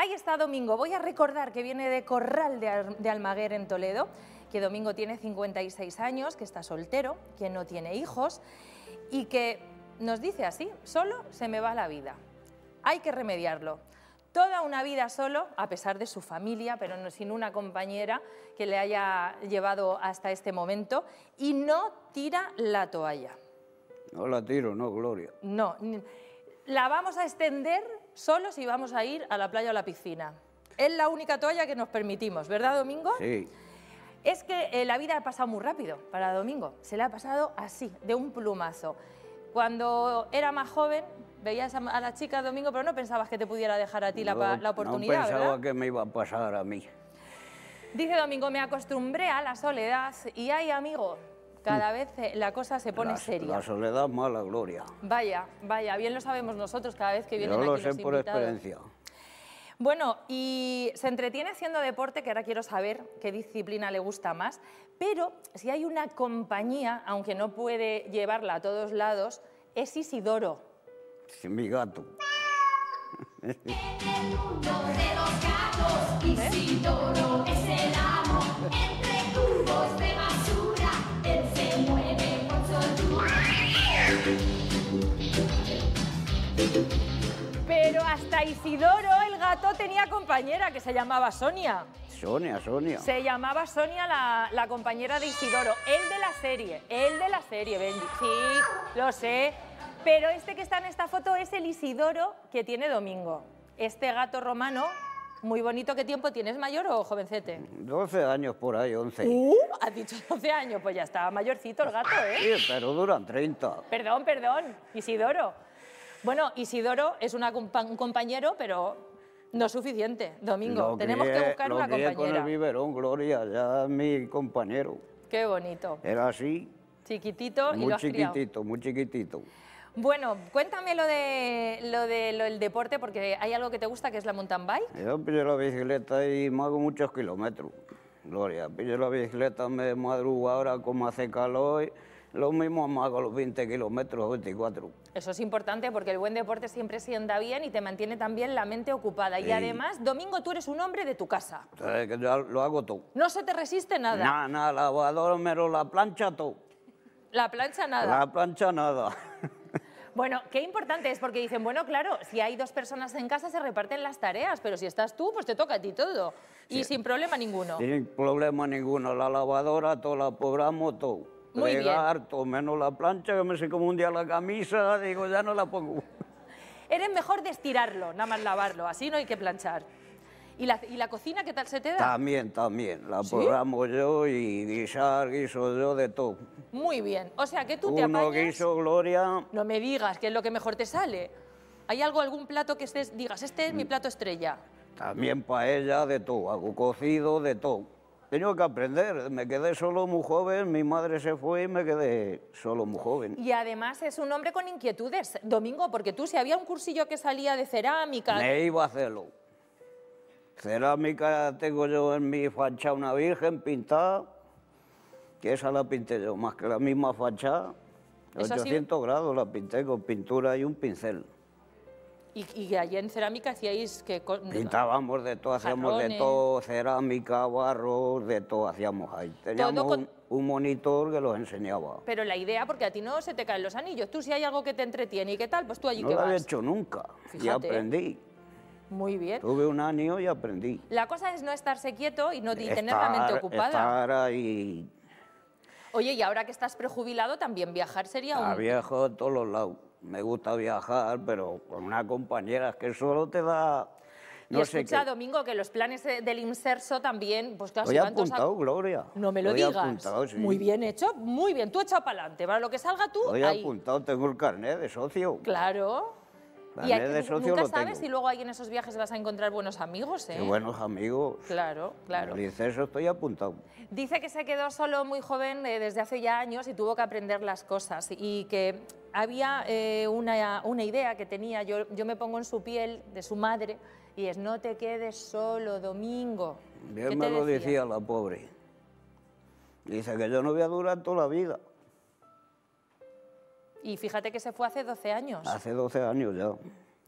Ahí está Domingo. Voy a recordar que viene de Corral de Almaguer en Toledo, que Domingo tiene 56 años, que está soltero, que no tiene hijos y que nos dice así: solo se me va la vida. Hay que remediarlo. Toda una vida solo, a pesar de su familia, pero no, sin una compañera que le haya llevado hasta este momento, y no tira la toalla. No la tiro, no, Gloria. No, la vamos a extender solo si vamos a ir a la playa o a la piscina. Es la única toalla que nos permitimos, ¿verdad, Domingo? Sí. Es que la vida ha pasado muy rápido para Domingo. Se le ha pasado así, de un plumazo. Cuando era más joven, veías a la chica, Domingo, pero no pensabas que te pudiera dejar a ti la oportunidad, no pensaba, ¿verdad? que me iba a pasar a mí. Dice Domingo: me acostumbré a la soledad y ay, amigo, cada vez la cosa se pone seria. La soledad mala, Gloria. Vaya, vaya, bien lo sabemos nosotros cada vez que vienen Yo aquí lo los sé por invitados. experiencia. Bueno, y se entretiene haciendo deporte, que ahora quiero saber qué disciplina le gusta más, pero si hay una compañía, aunque no puede llevarla a todos lados, es Isidoro. Sí, mi gato. En el mundo de los gatos, Isidoro es el amo. Entre cubos de basura, él se mueve con soltura. Pero hasta Isidoro, el gato, tenía compañera que se llamaba Sonia. Sonia. Se llamaba Sonia la compañera de Isidoro, el de la serie, Benji. Sí, lo sé. Pero este que está en esta foto es el Isidoro que tiene Domingo. Este gato romano, muy bonito. ¿Qué tiempo tienes, mayor o jovencete? 12 años por ahí, 11. Has dicho 12 años, pues ya está mayorcito el gato, ¿eh? Sí, pero duran 30. Perdón, Isidoro. Bueno, Isidoro es un compañero, pero no suficiente, Domingo. Tenemos que buscar una Lo que con compañera. el biberón, Gloria, ya es mi compañero. Qué bonito. Era así, Chiquitito y muy lo has criado. chiquitito, muy chiquitito. Bueno, cuéntame lo del deporte, porque hay algo que te gusta, que es la mountain bike. Yo pillo la bicicleta y me hago muchos kilómetros. Gloria, pillo la bicicleta, me madrugo ahora como hace calor, lo mismo me hago los 20 kilómetros, 24. Eso es importante porque el buen deporte siempre se anda bien y te mantiene también la mente ocupada. Sí. Y además, Domingo, tú eres un hombre de tu casa. Entonces, que yo lo hago todo. No se te resiste nada. Nada, lavadora, mero la plancha, todo. La plancha nada. La plancha, nada. Bueno, qué importante es, porque dicen, bueno, claro, si hay dos personas en casa se reparten las tareas, pero si estás tú, pues te toca a ti todo. Y sin problema ninguno. Sin problema ninguno. La lavadora, todo la cobramos, todo. Muy Regar, todo menos la plancha, que me sé como un día la camisa, digo, ya no la pongo. Eres mejor de estirarlo, nada más lavarlo, así no hay que planchar. ¿Y la cocina qué tal se te da? También. La programo yo y guiso yo de todo. Muy bien, o sea que tú te Uno apañas... guiso, Gloria, No me digas que es lo que mejor te sale. ¿Hay algún plato que digas, este es mi plato estrella? también paella, de todo. Hago cocido, de todo. Tengo que aprender, me quedé solo muy joven, mi madre se fue y me quedé solo muy joven. Y además es un hombre con inquietudes, Domingo, porque tú, si había un cursillo que salía de cerámica... Me iba a hacerlo. Cerámica tengo yo en mi fachada una virgen pintada, que esa la pinté yo, más que la misma fachada. Eso ha sido- 800 grados la pinté con pintura y un pincel. Y allí en cerámica hacíais que... Pintábamos de todo, hacíamos de Jarrones. todo, cerámica, barro, de todo hacíamos ahí. Teníamos con- un monitor que los enseñaba. Pero la idea, porque a ti no se te caen los anillos. Tú, si hay algo que te entretiene y qué tal, pues tú allí No que lo había vas. hecho nunca y Fíjate. aprendí. Muy bien. Tuve un año y aprendí. La cosa es no estarse quieto y tener la mente ocupada. Estar ahí, Oye, y ahora que estás prejubilado, también viajar sería viajo a todos los lados. Me gusta viajar, pero con una compañera es que solo te da... Y No sé escucha, qué. Domingo, que los planes del Inserso también, pues claro, Estoy si van todos apuntado, Gloria. No me lo Estoy digas. apuntado, sí. Muy bien hecho, muy bien. Tú echa para adelante, para lo que salga tú, Estoy ahí. apuntado, tengo el carnet de socio. Claro. Y Carnet de socio nunca lo sabes tengo. si luego ahí en esos viajes vas a encontrar buenos amigos, ¿eh? Qué buenos amigos. Claro, claro. En el Inceso estoy apuntado. Dice que se quedó solo muy joven desde hace ya años y tuvo que aprender las cosas y que había una idea que tenía, yo me pongo en su piel, de su madre, y es: no te quedes solo, Domingo. Bien ¿Qué me te lo decía? decía la pobre. Dice que yo no voy a durar toda la vida. Y fíjate que se fue hace 12 años. Hace 12 años ya.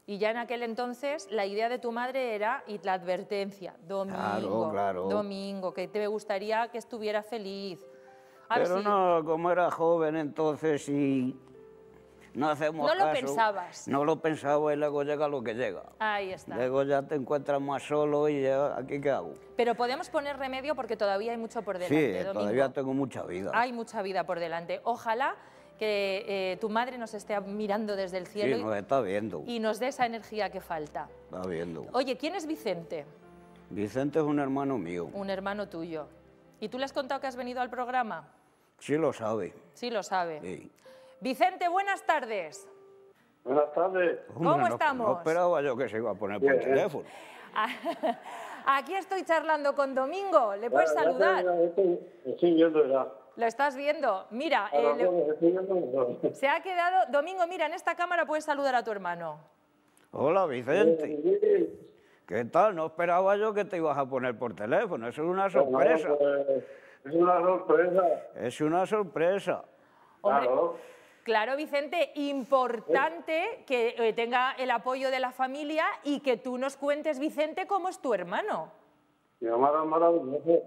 Y ya en aquel entonces la idea de tu madre era, y la advertencia, Domingo, Claro. Domingo, que te gustaría que estuviera feliz. A ver Pero si- no, como era joven entonces y no hacemos No lo caso. pensabas. No lo pensaba y luego llega lo que llega. Ahí está. Luego ya te encuentras más solo y ya, ¿aquí qué hago? Pero podemos poner remedio porque todavía hay mucho por Sí, delante, Domingo. todavía tengo mucha vida. Hay mucha vida por delante. Ojalá que tu madre nos esté mirando desde el cielo Sí, nos está viendo, y nos dé esa energía que falta. está viendo. Oye, ¿quién es Vicente? Vicente es un hermano mío, Un hermano tuyo. ¿Y tú le has contado que has venido al programa? sí lo sabe. Sí, lo sabe. Sí. Vicente, buenas tardes. Buenas tardes. ¿Cómo no- estamos? No esperaba yo que se iba a poner por Bien. teléfono. Aquí estoy charlando con Domingo. ¿Le puedes saludar? Estoy viendo ya. Lo estás viendo. Mira, A los dos, estoy viendo. se ha quedado... Domingo, mira, en esta cámara puedes saludar a tu hermano. Hola, Vicente. ¿Qué tal? No esperaba yo que te ibas a poner por teléfono. Eso es una sorpresa. No, pues, es una sorpresa. Es una sorpresa. Hombre, Claro. claro, Vicente, importante que tenga el apoyo de la familia y que tú nos cuentes, Vicente, cómo es tu hermano. Mi mamá era maravillosa.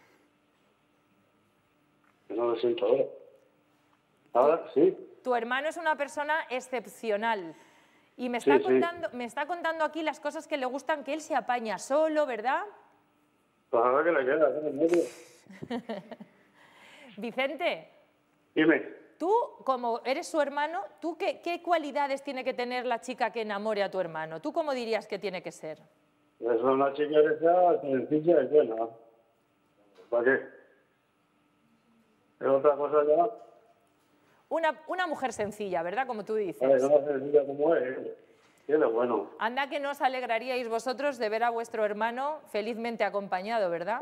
No lo siento ahora. Ahora sí. Tu hermano es una persona excepcional y me Sí, está, sí. me está contando aquí las cosas que le gustan, que él se apaña solo, ¿verdad? Pues ahora que le queda, ¿no? En medio. Vicente, Dime. tú, como eres su hermano, ¿tú qué cualidades tiene que tener la chica que enamore a tu hermano? ¿Tú cómo dirías que tiene que ser? Es una chica que sea sencilla y buena. ¿Para qué? Es otra cosa ya. Una mujer sencilla, ¿verdad? Como tú Es dices. una sencilla como es. Tiene bueno. Anda que no os alegraríais vosotros de ver a vuestro hermano felizmente acompañado, ¿verdad?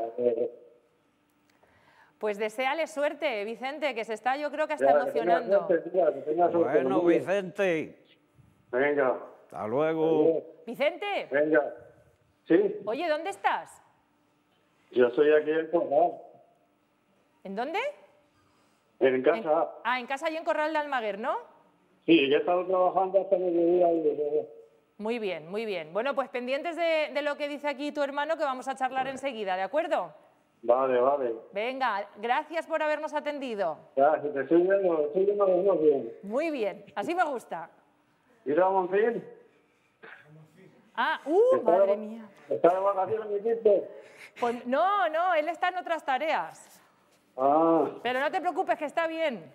Pues deséale suerte, Vicente, que se está, yo creo que está Ya, que tenga emocionando. suerte, tía, que tenga suerte. Bueno, Vicente, Venga, hasta luego. Vicente, venga. ¿Sí? oye, ¿dónde estás? Yo estoy aquí en Corral, ¿En dónde? en casa. En casa y en Corral de Almaguer, ¿no? Sí, yo he estado trabajando hasta mediodía y Muy bien, muy bien. Bueno, pues pendientes de lo que dice aquí tu hermano, que vamos a charlar enseguida, ¿de acuerdo? Vale, vale. Venga, gracias por habernos atendido. Ya, si te estoy viendo los dos bien. Muy bien, así me gusta. ¿Ir a Monfín? Madre mía. ¿Está de vacaciones, mi tipo? Pues no, él está en otras tareas. Ah, Pero no te preocupes, que está bien.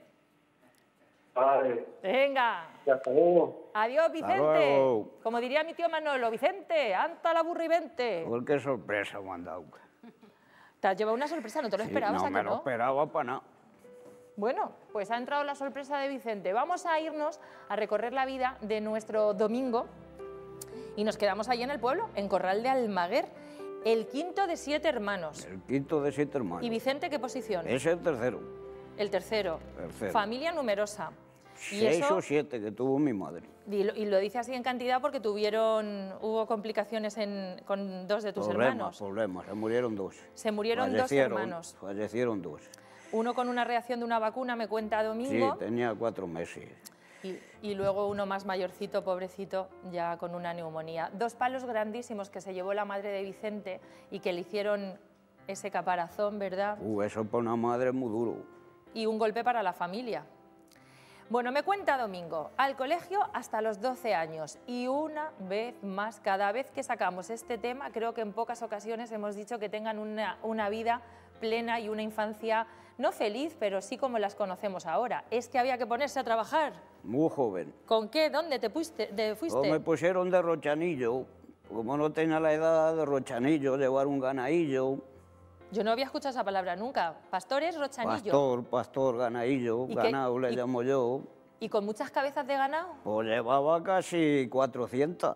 vale. Venga, Ya hasta luego. adiós, Vicente. luego. Como diría mi tío Manolo, Vicente, anta la burra y vente. Joder, qué sorpresa me han dado. Te has llevado una sorpresa, ¿no te lo Sí, esperabas? no ¿A que me lo no? esperaba para nada. Bueno, pues ha entrado la sorpresa de Vicente. Vamos a irnos a recorrer la vida de nuestro Domingo y nos quedamos allí en el pueblo, en Corral de Almaguer, el quinto de 7 hermanos. El quinto de 7 hermanos. ¿Y Vicente qué posición? Es el tercero. El tercero. Tercero. Familia numerosa. Y 6 eso, o 7 que tuvo mi madre. y lo dice así en cantidad porque hubo complicaciones con 2 de tus hermanos. Problemas. Se murieron 2. Se murieron 2 Fallecieron, hermanos. Fallecieron 2. Uno con una reacción de una vacuna, me cuenta Sí, Domingo, tenía 4 meses. y luego uno más mayorcito, pobrecito, ya con una neumonía. 2 palos grandísimos que se llevó la madre de Vicente y que le hicieron ese caparazón, ¿verdad? Eso para una madre es muy duro. Y un golpe para la familia. Bueno, me cuenta Domingo, al colegio hasta los 12 años y una vez más, cada vez que sacamos este tema, creo que en pocas ocasiones hemos dicho que tengan una vida plena y una infancia no feliz, pero sí como las conocemos ahora. Es que había que ponerse a trabajar. Muy joven. ¿Con qué? ¿Dónde te fuiste? O me pusieron de rochanillo. Como no tenía la edad de rochanillo, llevar un ganadillo. Yo no había escuchado esa palabra nunca. Pastores, rochanillo. Pastor, ganadillo, ¿Y qué- ganado le y- llamo yo. ¿Y con muchas cabezas de ganado? Pues llevaba casi 400.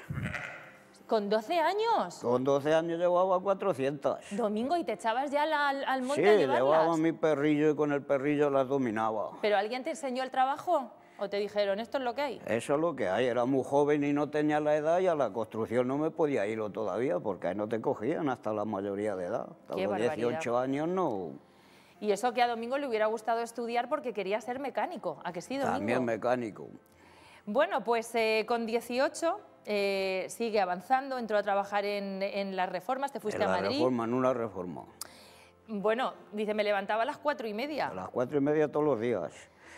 ¿Con 12 años? Con 12 años llevaba 400. Domingo, ¿y te echabas ya al Sí, monte a llevarlas? llevaba mi perrillo y con el perrillo las dominaba. ¿Pero alguien te enseñó el trabajo? ¿O te dijeron, esto es lo que hay? Eso es lo que hay, era muy joven y no tenía la edad y a la construcción no me podía ir todavía porque ahí no te cogían hasta la mayoría de edad. Hasta Qué los barbaridad. 18 años no. Y eso que a Domingo le hubiera gustado estudiar porque quería ser mecánico. ¿A que sí, Domingo? También mecánico. Bueno, pues con 18 sigue avanzando, entró a trabajar en las reformas, te fuiste a Madrid. En la reforma, en una reforma. Bueno, dice, me levantaba a las 4:30. A las 4:30 todos los días.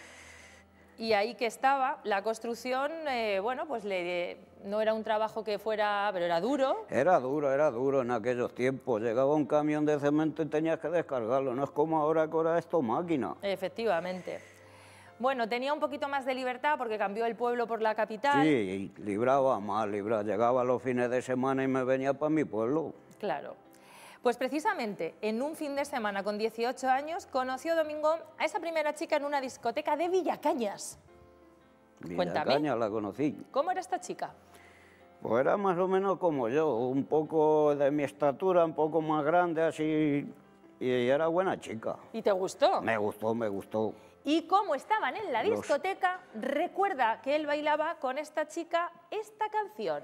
Y ahí que estaba, la construcción, bueno, pues no era un trabajo que fuera, pero era duro. Era duro en aquellos tiempos. Llegaba un camión de cemento y tenías que descargarlo. No es como ahora que ahora esto máquina. Efectivamente. Bueno, tenía un poquito más de libertad porque cambió el pueblo por la capital. Sí, libraba más, Llegaba los fines de semana y me venía para mi pueblo. Claro. Pues precisamente en un fin de semana con 18 años conoció Domingo a esa primera chica en una discoteca de Villacañas. Cuéntame. Villacañas la conocí. ¿Cómo era esta chica? Pues era más o menos como yo, un poco de mi estatura, un poco más grande así, y era buena chica. ¿Y te gustó? Me gustó. Y como estaban en la discoteca, recuerda que él bailaba con esta chica esta canción.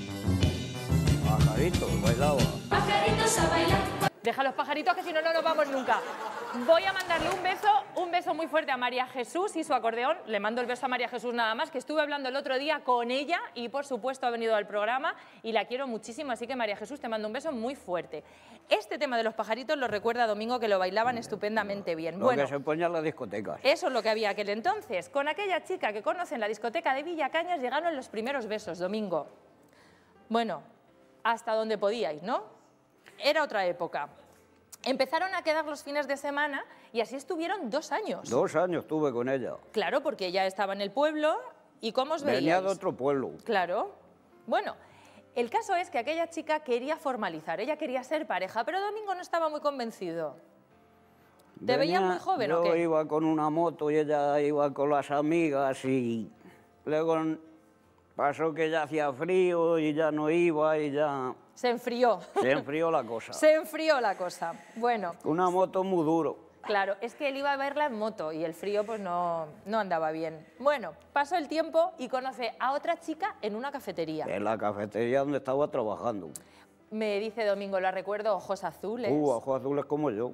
Pajaritos, bailaba. Pajaritos a bailar. Deja los pajaritos que si no, no nos vamos nunca. Voy a mandarle un beso muy fuerte a María Jesús y su acordeón. Le mando el beso a María Jesús nada más, que estuve hablando el otro día con ella y por supuesto ha venido al programa y la quiero muchísimo, así que María Jesús te mando un beso muy fuerte. Este tema de los pajaritos lo recuerda a Domingo, que lo bailaban estupendamente bien. Lo que se ponía en las discotecas. Eso es lo que había aquel entonces. Con aquella chica que conoce en la discoteca de Villacañas llegaron los primeros besos, Domingo. Bueno, hasta donde podíais, ¿no? Era otra época. Empezaron a quedar los fines de semana y así estuvieron 2 años. 2 años estuve con ella. Claro, porque ella estaba en el pueblo y ¿cómo os veíais? Venía de otro pueblo. Claro. Bueno, el caso es que aquella chica quería formalizar, ella quería ser pareja, pero Domingo no estaba muy convencido. ¿Te veías muy joven o qué? Yo iba con una moto y ella iba con las amigas y luego pasó que ya hacía frío y ya no iba y ya... Se enfrió. Se enfrió la cosa. Se enfrió la cosa. Bueno. Una moto muy duro. Claro, es que él iba a verla en moto y el frío pues no andaba bien. Bueno, pasó el tiempo y conoce a otra chica en una cafetería. En la cafetería donde estaba trabajando. Me dice Domingo, la recuerdo, ojos azules. Ojos azules como yo.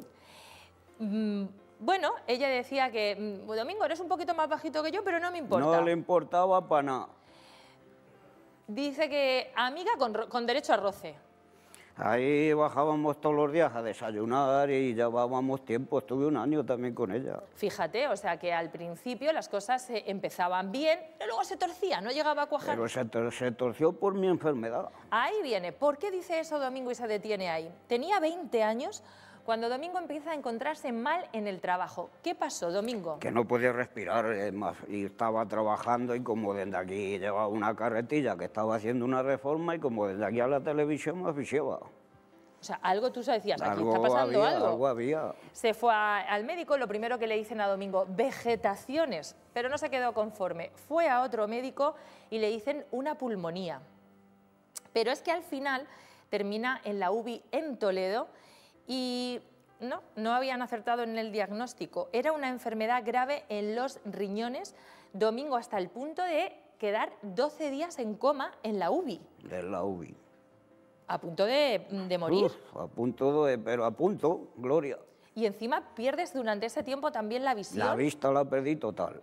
Bueno, ella decía que, Domingo, eres un poquito más bajito que yo, pero no me importa. No le importaba para nada. Dice que amiga con derecho a roce. Ahí bajábamos todos los días a desayunar y llevábamos tiempo. Estuve 1 año también con ella. Fíjate, o sea que al principio las cosas empezaban bien, pero luego se torcía, no llegaba a cuajar. Pero se torció por mi enfermedad. Ahí viene. ¿Por qué dice eso Domingo y se detiene ahí? Tenía 20 años cuando Domingo empieza a encontrarse mal en el trabajo. ¿Qué pasó, Domingo? Que no podía respirar más y estaba trabajando y como desde aquí llevaba una carretilla que estaba haciendo una reforma y como desde aquí a la televisión me asfixiaba. O sea, algo tú decías, aquí está pasando algo. Algo había. Se fue al médico, lo primero que le dicen a Domingo, vegetaciones, pero no se quedó conforme. Fue a otro médico y le dicen una pulmonía. Pero es que al final termina en la UBI en Toledo y no habían acertado en el diagnóstico. Era una enfermedad grave en los riñones, Domingo, hasta el punto de quedar 12 días en coma en la UBI. De la UBI. A punto de morir. A punto pero a punto, Gloria. Y encima pierdes durante ese tiempo también la visión. La vista la perdí total.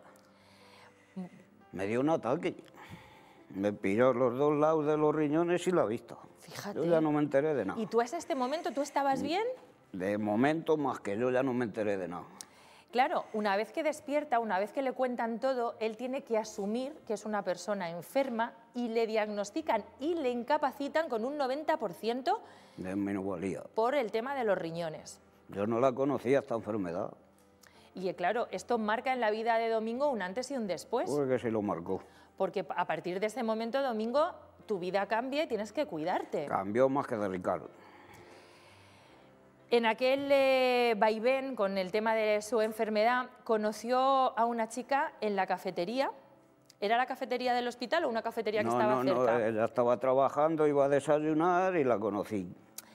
Me dio un ataque. Me pilló los 2 lados de los riñones y la vista. Fíjate. Yo ya no me enteré de nada. ¿Y tú hasta este momento, tú estabas bien? De momento, más que yo ya no me enteré de nada. Claro, una vez que despierta, una vez que le cuentan todo, él tiene que asumir que es una persona enferma y le diagnostican y le incapacitan con un 90% De minusvalía. por el tema de los riñones. Yo no la conocía esta enfermedad. Y claro, esto marca en la vida de Domingo un antes y un después. Porque se lo marcó. Porque a partir de ese momento, Domingo, tu vida cambia y tienes que cuidarte. Cambió más que de Ricardo. En aquel vaivén con el tema de su enfermedad, conoció a una chica en la cafetería. ¿Era la cafetería del hospital o una cafetería que estaba cerca? No, ella estaba trabajando, iba a desayunar y la conocí.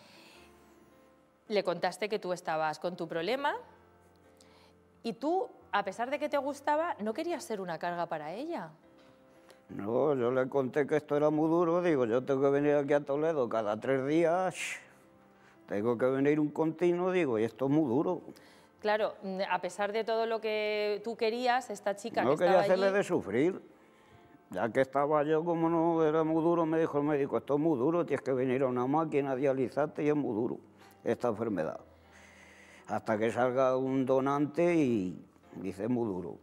Le contaste que tú estabas con tu problema y tú, a pesar de que te gustaba, no querías ser una carga para ella. No, yo le conté que esto era muy duro, digo, yo tengo que venir aquí a Toledo cada 3 días, tengo que venir un continuo, digo, y esto es muy duro. Claro, a pesar de todo lo que tú querías, esta chica No que estaba quería hacerle allí... de sufrir. Ya que estaba yo, como no era muy duro, me dijo el médico, esto es muy duro, tienes que venir a una máquina a dializarte y es muy duro esta enfermedad. Hasta que salga un donante y dice, es muy duro.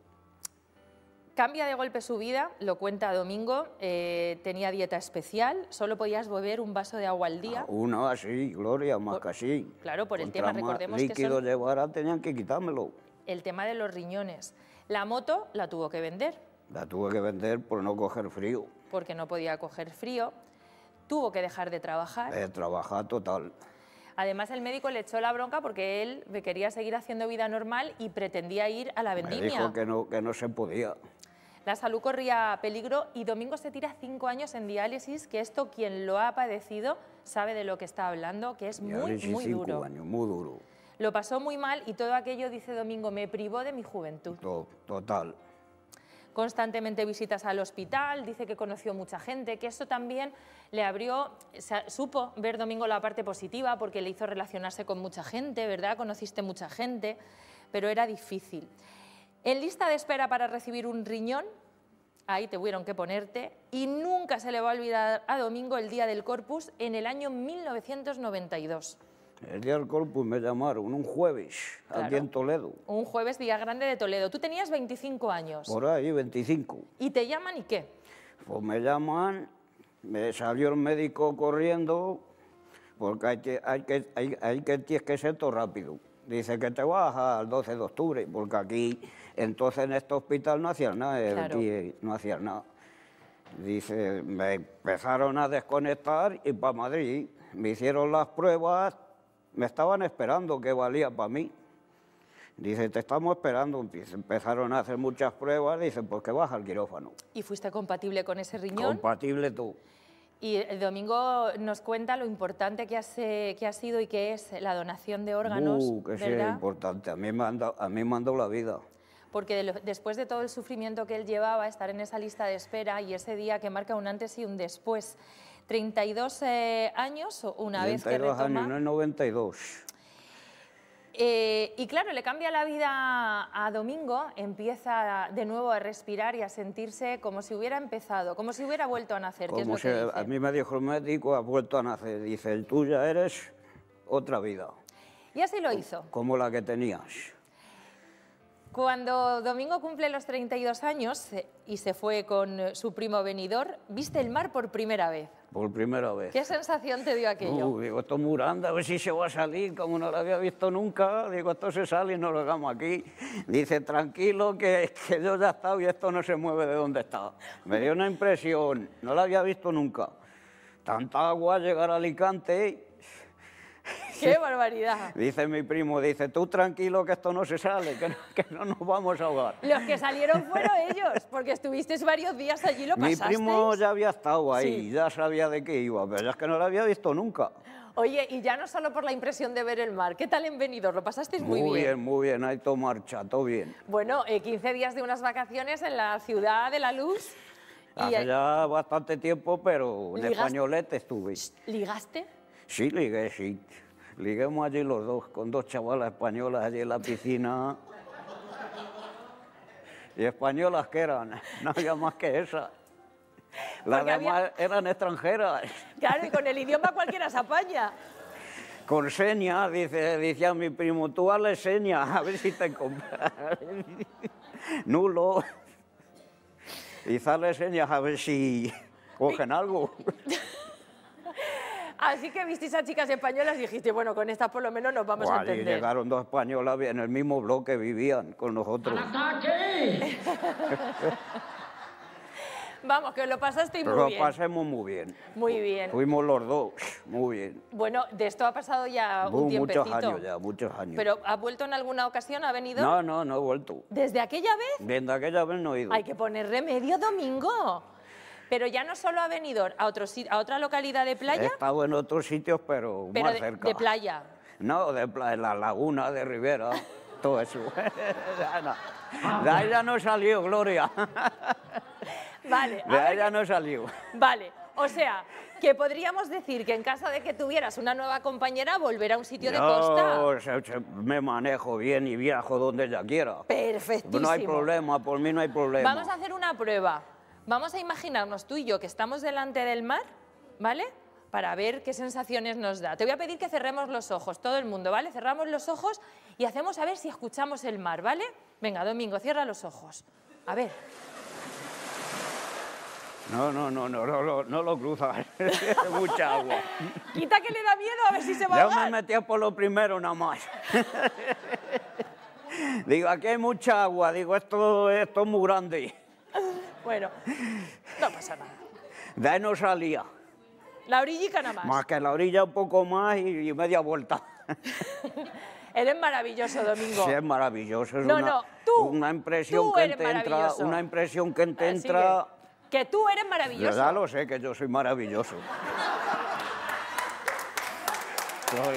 Cambia de golpe su vida, lo cuenta Domingo, tenía dieta especial, solo podías beber un vaso de agua al día. Una así, Gloria, más que así. Claro, por el Contra tema, más recordemos que líquido son llevara, tenían que quitármelo. el tema de los riñones. La moto la tuvo que vender La tuve que vender por no coger frío. porque no podía coger frío, tuvo que dejar de trabajar. Trabajar total. Además, el médico le echó la bronca porque él quería seguir haciendo vida normal y pretendía ir a la Me vendimia. dijo que no se podía. La salud corría peligro y Domingo se tira 5 años en diálisis, que esto quien lo ha padecido sabe de lo que está hablando, que es muy, Diálisis, muy 5 duro. años, muy duro. Lo pasó muy mal y todo aquello, dice Domingo, me privó de mi juventud. Total. Constantemente visitas al hospital, dice que conoció mucha gente, que eso también le abrió, supo ver Domingo la parte positiva porque le hizo relacionarse con mucha gente, ¿verdad? Conociste mucha gente, pero era difícil. En lista de espera para recibir un riñón, ahí tuvieron que ponerte, y nunca se le va a olvidar a Domingo el día del Corpus en el año 1992. El día del Corpus me llamaron un jueves, aquí Claro. en Toledo. Un jueves, día grande de Toledo. Tú tenías 25 años. Por ahí, 25. ¿Y te llaman y qué? Pues me llaman, me salió el médico corriendo, porque tienes que ser todo rápido. Dice que te vas al 12 de octubre, porque aquí, entonces en este hospital no hacían nada, Claro. aquí no hacían nada. Dice, me empezaron a desconectar y para Madrid. Me hicieron las pruebas, me estaban esperando que valía para mí. Dice, te estamos esperando. Empezaron a hacer muchas pruebas, dice, pues que vas al quirófano. ¿Y fuiste compatible con ese riñón? Compatible tú. Y el Domingo nos cuenta lo importante que ha sido y que es la donación de órganos, Que sí, es ¿verdad? importante. A mí me han dado la vida. Porque después de todo el sufrimiento que él llevaba, estar en esa lista de espera y ese día que marca un antes y un después, 32 años, una vez que 32 retoma... años, no es 92. Y claro, le cambia la vida a Domingo, empieza de nuevo a respirar y a sentirse como si hubiera empezado, como si hubiera vuelto a nacer, que es Como lo que dice. a mí me dijo el médico, has vuelto a nacer. Dice, el tuya eres otra vida, Y así lo hizo. como la que tenías. Cuando Domingo cumple los 32 años y se fue con su primo Benidorm, viste el mar por primera vez. Por primera vez. ¿Qué sensación te dio aquello? Digo, esto es muy grande, a ver si se va a salir, como no lo había visto nunca. Digo, esto se sale y no lo hagamos aquí. Dice, tranquilo, que yo ya he estado y esto no se mueve de donde está. Me dio una impresión, no la había visto nunca. Tanta agua, llegar a Alicante. ¡Qué barbaridad! Dice mi primo, dice, tú tranquilo que esto no se sale, que no nos vamos a ahogar. Los que salieron fueron ellos, porque estuvisteis varios días allí, lo Mi pasasteis. primo ya había estado ahí, Sí. ya sabía de qué iba, pero es que no lo había visto nunca. Oye, y ya no solo por la impresión de ver el mar, ¿qué tal en Benidorm? ¿Lo pasasteis muy bien? Muy bien, ahí todo marcha, todo bien. Bueno, 15 días de unas vacaciones en la ciudad de la luz. Y, Hace ya bastante tiempo, pero de ¿Ligaste? españolete estuve. ¿Ligaste? Sí, ligué, sí. Liguemos allí los dos, con dos chavalas españolas allí en la piscina. Y españolas que eran, no había más que esas. Las Porque había- demás eran extranjeras. Claro, y con el idioma cualquiera se apaña. Con señas, decía mi primo, tú hazle señas, a ver si te compras. Nulo. Y hazle señas a ver si cogen algo. Así que visteis a chicas españolas y dijiste, bueno, con estas por lo menos nos vamos a Allí entender. llegaron dos españolas en el mismo bloque, vivían con nosotros. Vamos, que lo pasasteis Pero muy lo bien. pasemos muy bien. Muy bien. Fuimos los dos, muy bien. Bueno, de esto ha pasado ya un Muchos tiempecito. años ya, muchos años. ¿Pero ha vuelto en alguna ocasión? ¿Ha venido? No he vuelto. ¿Desde aquella vez? Desde aquella vez no he ido. Hay que poner remedio, Domingo. Pero ya no solo ha venido a otra localidad de He playa, estado en otros sitios, pero pero más cerca. de playa. No, en la laguna de Rivera, todo eso. Ya no. De ahí ya no salió, Gloria. Vale, De a ahí ver ya no salió. vale. O sea, que podríamos decir que en caso de que tuvieras una nueva compañera, volver a un sitio de costa. Me manejo bien y viajo donde ella quiera. Perfectísimo. No hay problema, por mí no hay problema. Vamos a hacer una prueba. Vamos a imaginarnos tú y yo que estamos delante del mar, ¿vale? Para ver qué sensaciones nos da. Te voy a pedir que cerremos los ojos, todo el mundo, ¿vale? Cerramos los ojos y hacemos a ver si escuchamos el mar, ¿vale? Venga, Domingo, cierra los ojos. A ver. No lo cruzas, es mucha agua. Quita que le da miedo, a ver si se va a Yo ahogar. me metí por lo primero nada más. Digo, aquí hay mucha agua, digo, esto es muy grande. Bueno, no pasa nada. De ahí no salía, La orillica nada más. más que la orilla un poco más y media vuelta. Eres maravilloso, Domingo. Sí, es maravilloso, es tú una impresión tú que eres te entra, maravilloso. una impresión que te Así entra. que tú eres maravilloso. Ya lo sé, que yo soy maravilloso. Gloria.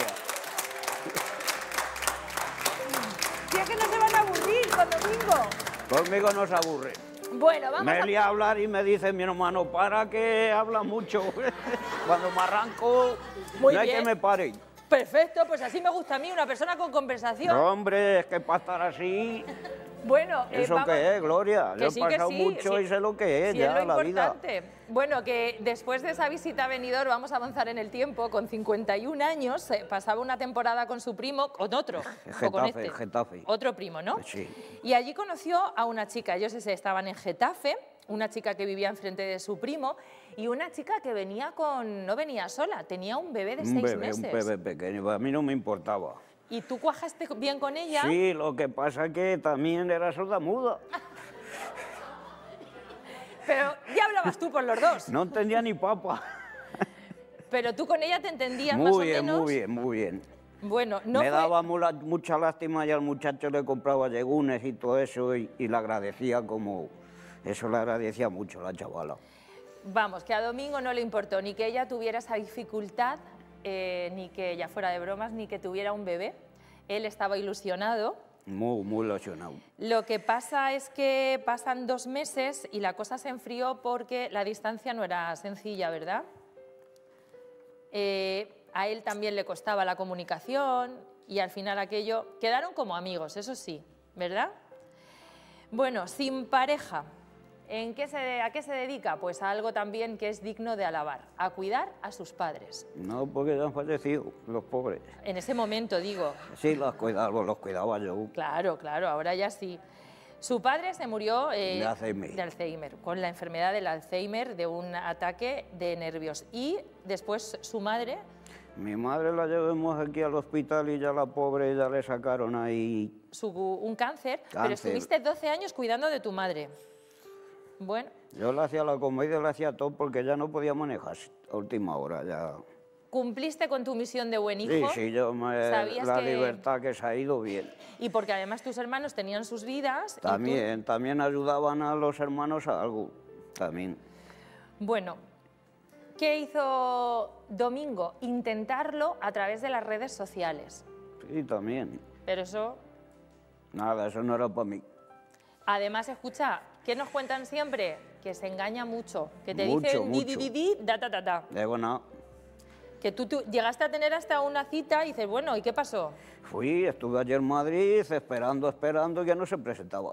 Si es que no se van a aburrir con Domingo. Conmigo no se aburre. Bueno, vamos Me a... lía a hablar y me dice mi hermano, para que habla mucho. Cuando me arranco, Muy no hay bien. que me pare. Perfecto, pues así me gusta a mí, una persona con conversación. No, hombre, es que para estar así, Bueno, ¿eso vamos... qué es, Gloria? Que Yo he sí, que pasado sí, mucho sí. y sé lo que es Sí, ya es lo la vida. importante. Bueno, que después de esa visita a Benidorm, vamos a avanzar en el tiempo, con 51 años, pasaba una temporada con su primo, con otro, o con Getafe, este. Getafe. Otro primo, ¿no? Sí. Y allí conoció a una chica, ellos estaban en Getafe, una chica que vivía enfrente de su primo, y una chica que venía con, no venía sola, tenía un bebé de 6 meses. Un bebé pequeño, a mí no me importaba. ¿Y tú cuajaste bien con ella? Sí, lo que pasa es que también era sordamuda. Pero ya hablabas tú por los dos. No entendía ni papa. Pero tú con ella te entendías más o Muy bien, menos. muy bien, muy bien. Bueno, no Me fue... daba mucha lástima y al muchacho le compraba yegunes y todo eso y le agradecía como... Eso le agradecía mucho la chavala. Vamos, que a Domingo no le importó ni que ella tuviera esa dificultad, ni que ella fuera de bromas, ni que tuviera un bebé. Él estaba ilusionado. Muy ilusionado. Lo que pasa es que pasan 2 meses y la cosa se enfrió porque la distancia no era sencilla, ¿verdad? A él también le costaba la comunicación y al final aquello... Quedaron como amigos, eso sí, ¿verdad? Bueno, sin pareja. ¿A qué se dedica? Pues a algo también que es digno de alabar, a cuidar a sus padres. No, porque ya han fallecido los pobres. En ese momento, digo. Sí, los cuidaba yo. Claro, claro, ahora ya sí. Su padre se murió De Alzheimer. de Alzheimer, con la enfermedad del Alzheimer, de un ataque de nervios. Y después su madre, Mi madre la llevamos aquí al hospital y ya la pobre ya le sacaron ahí. un cáncer, pero Cáncer. estuviste 12 años cuidando de tu madre. Bueno, Yo le hacía la comida y le hacía todo porque ya no podía manejar a última hora ya. cumpliste con tu misión de buen Sí, hijo. sí, Sabías la que- libertad que se ha ido bien. Y porque además tus hermanos tenían sus vidas. y tú- También ayudaban a los hermanos a algo, también. Bueno, ¿qué hizo Domingo? Intentarlo a través de las redes sociales. Sí, también. Pero eso, Nada, eso no era para mí. además, escucha, ¿qué nos cuentan siempre? Que se engaña mucho, que te Mucho, dicen di, di, mucho. di, di, da, ta, ta, ta. Digo, no. Que tú llegaste a tener hasta una cita y dices, bueno, ¿y qué pasó? Estuve ayer en Madrid esperando y ya no se presentaba.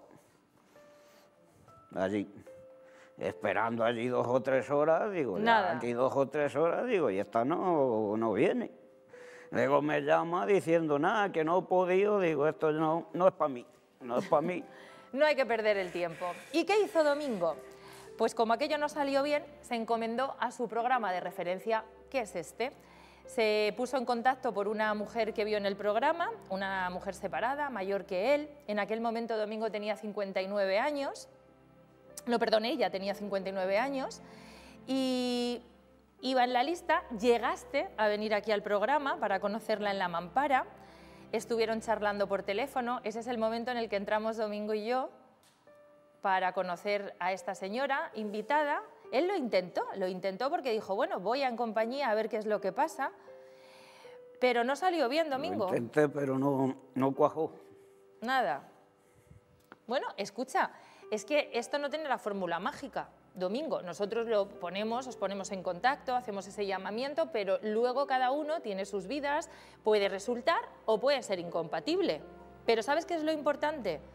Allí. Esperando allí 2 o 3 horas, digo, ya Nada. aquí 2 o 3 horas, digo, y esta no viene. Luego me llama diciendo, nada, que no he podido, digo, esto no es para mí, no es para mí. No hay que perder el tiempo. ¿Y qué hizo Domingo? Pues como aquello no salió bien, se encomendó a su programa de referencia, que es este. Se puso en contacto por una mujer que vio en el programa, una mujer separada, mayor que él. En aquel momento Domingo tenía 59 años. No, perdón, ella tenía 59 años. Y iba en la lista. Llegaste a venir aquí al programa para conocerla en La Mampara. Estuvieron charlando por teléfono. Ese es el momento en el que entramos Domingo y yo para conocer a esta señora invitada. Él lo intentó porque dijo, bueno, voy en compañía a ver qué es lo que pasa, pero no salió bien, Domingo. Lo intenté, pero no cuajó. Nada. Bueno, escucha, es que esto no tiene la fórmula mágica, Domingo. Nosotros os ponemos en contacto, hacemos ese llamamiento, pero luego cada uno tiene sus vidas, puede resultar o puede ser incompatible. Pero ¿sabes qué es lo importante?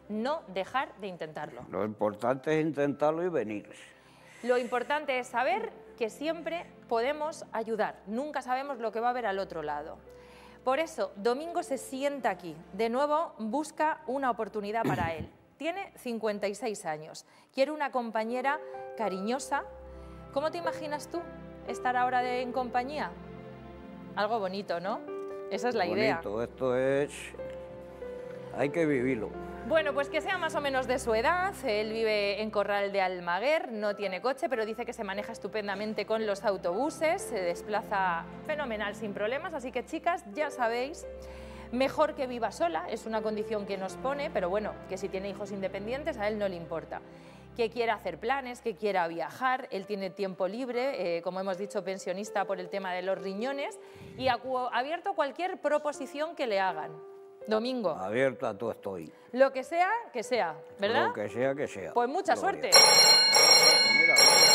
no dejar de intentarlo. Lo importante es intentarlo y venir. Lo importante es saber que siempre podemos ayudar. Nunca sabemos lo que va a haber al otro lado. Por eso, Domingo se sienta aquí. De nuevo, busca una oportunidad para él. Tiene 56 años. Quiere una compañera cariñosa. ¿Cómo te imaginas tú estar ahora en compañía? Algo bonito, ¿no? Esa es la idea. Bonito, esto es... hay que vivirlo. Bueno, pues que sea más o menos de su edad. Él vive en Corral de Almaguer, no tiene coche, pero dice que se maneja estupendamente con los autobuses, se desplaza fenomenal sin problemas. Así que, chicas, ya sabéis, mejor que viva sola, es una condición que nos pone, pero bueno, que si tiene hijos independientes a él no le importa. Que quiera hacer planes, que quiera viajar, él tiene tiempo libre, como hemos dicho, pensionista por el tema de los riñones, y abierto a cualquier proposición que le hagan. Domingo. Abierta tú estoy. Lo que sea, ¿verdad? Lo que sea, que sea. Pues mucha Gloria. suerte. Mira,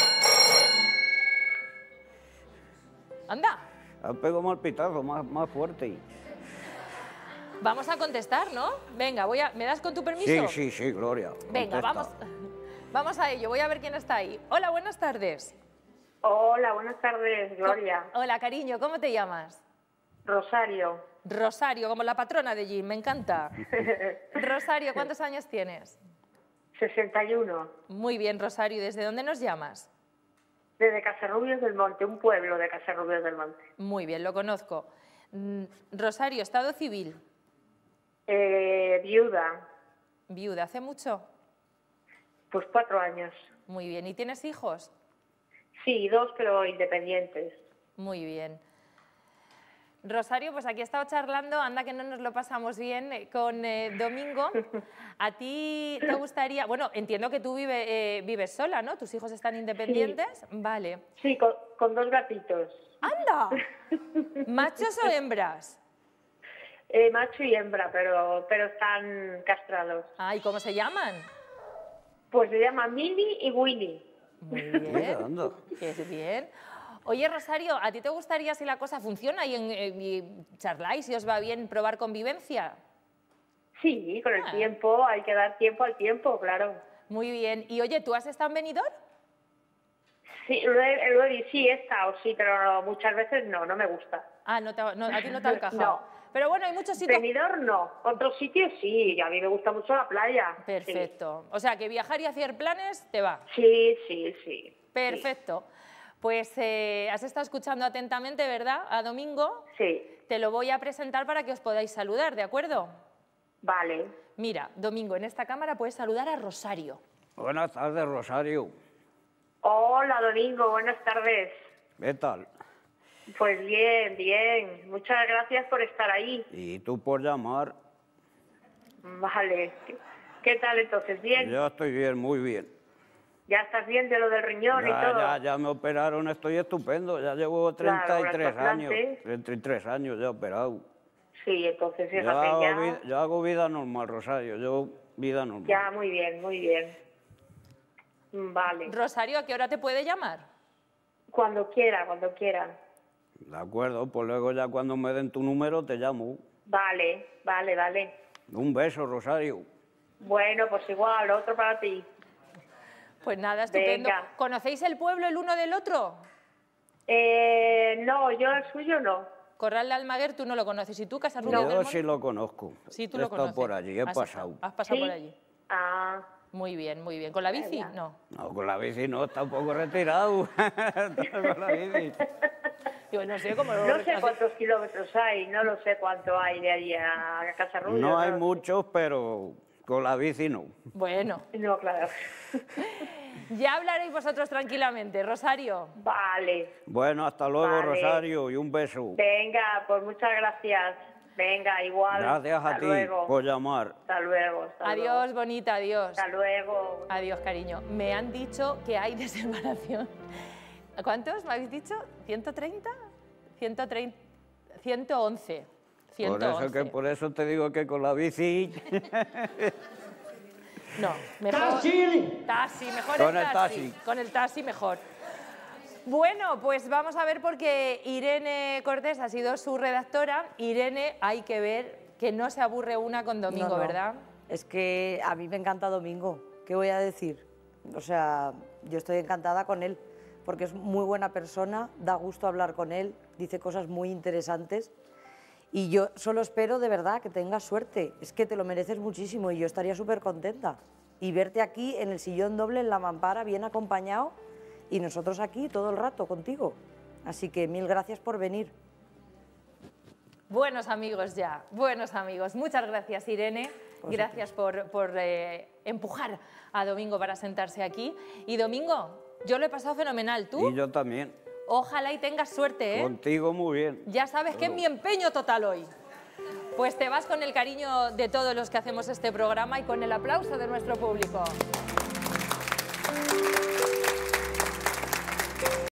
Anda, has pegado mal pitazo, más fuerte. vamos a contestar, ¿no? Venga, ¿me das con tu permiso? Sí, Gloria. Venga, contesta. vamos a ello. Voy a ver quién está ahí. Hola, buenas tardes. Hola, buenas tardes, Gloria. Hola, cariño, ¿cómo te llamas? Rosario. Rosario, como la patrona de Jim, me encanta. Rosario, ¿cuántos años tienes? 61. Muy bien, Rosario. ¿Y desde dónde nos llamas? Desde Casarrubios del Monte, un pueblo de Casarrubios del Monte. Muy bien, lo conozco. Rosario, estado civil. Viuda, Viuda, ¿hace mucho? pues 4 años. Muy bien. ¿Y tienes hijos? Sí, 2, pero independientes. Muy bien. Rosario, pues aquí he estado charlando, anda que no nos lo pasamos bien con Domingo. ¿A ti te gustaría...? Bueno, entiendo que tú vives sola, ¿no? ¿Tus hijos están independientes? Sí. Vale. Sí, con 2 gatitos. ¡Anda! ¿Machos o hembras? Macho y hembra, pero están castrados. Ah, ¿y cómo se llaman? Pues se llaman Mini y Winnie. Muy Mira, bien. anda. Qué bien. Oye, Rosario, ¿a ti te gustaría, si la cosa funciona y charláis, si os va bien, probar convivencia? Sí, con el tiempo, hay que dar tiempo al tiempo, claro. Muy bien. Y oye, ¿tú has estado en Benidorm? Sí, sí he estado, sí, pero muchas veces no me gusta. Ah, a ti no te ha encajado. No. Pero bueno, hay muchos sitios... Benidorm no, otros sitios sí, a mí me gusta mucho la playa. Perfecto. O sea, que viajar y hacer planes te va. Sí. Perfecto. Pues has estado escuchando atentamente, ¿verdad? A Domingo. Sí. Te lo voy a presentar para que os podáis saludar, ¿de acuerdo? Vale. Mira, Domingo, en esta cámara puedes saludar a Rosario. Buenas tardes, Rosario. Hola, Domingo, buenas tardes. ¿Qué tal? Pues bien. Muchas gracias por estar ahí. Y tú por llamar. Vale. ¿Qué tal entonces? ¿Bien? Ya estoy bien, muy bien. ¿Ya estás bien de lo del riñón y todo? Ya me operaron, estoy estupendo. Ya llevo 33 años. 33 años ya operado. Sí, entonces fíjate Yo hago vida normal, Rosario. Vida normal. Ya, muy bien. Vale. Rosario, ¿a qué hora te puede llamar? Cuando quiera. De acuerdo, pues luego ya cuando me den tu número te llamo. Vale. Un beso, Rosario. Bueno, pues igual, otro para ti. Pues nada, estupendo. Venga. ¿Conocéis el pueblo el uno del otro? No, yo el suyo no. Corral de Almaguer tú no lo conoces. ¿Y tú, Casarrubios del Yo Monte? sí lo conozco. Sí, tú He lo estado conoces. por allí, he Has pasado. Has pasado ¿Sí? por allí. Ah, Muy bien. ¿Con la bici? Ya. No. No, con la bici no, está un poco retirado. Con la bici. Yo no sé cómo lo no sé haces. cuántos kilómetros hay, no lo sé cuánto hay de allí a Casarrubios. No hay lo sé. muchos, pero con la bici no. Bueno, No, claro. ya hablaréis vosotros tranquilamente. Rosario. Vale. Bueno, hasta luego, Vale. Rosario, y un beso. Venga, pues muchas gracias. Venga, igual. Gracias a Hasta ti luego. por llamar. Hasta luego. Adiós, bonita, adiós. Hasta luego. Adiós, cariño. Me han dicho que hay de separación. ¿Cuántos me habéis dicho? ¿130? 130. 111. 111. Por eso te digo que con la bici... No, mejor. Taxi, mejor Con el el taxi. taxi. Con el taxi mejor. Bueno, pues vamos a ver porque Irene Cortés ha sido su redactora. Irene, hay que ver que no se aburre una con Domingo, No. ¿verdad? es que a mí me encanta Domingo, ¿qué voy a decir? O sea, yo estoy encantada con él, porque es muy buena persona, da gusto hablar con él, dice cosas muy interesantes y yo solo espero de verdad que tengas suerte, es que te lo mereces muchísimo y yo estaría súper contenta. Y verte aquí en el sillón doble, en la mampara, bien acompañado y nosotros aquí todo el rato contigo. Así que mil gracias por venir. Buenos amigos ya, buenos amigos. Muchas gracias, Irene. Gracias por empujar a Domingo para sentarse aquí. Y Domingo, yo lo he pasado fenomenal. ¿Tú? Y yo también. Ojalá y tengas suerte, ¿eh? Contigo muy bien. Ya sabes que es mi empeño total hoy. Pues te vas con el cariño de todos los que hacemos este programa y con el aplauso de nuestro público.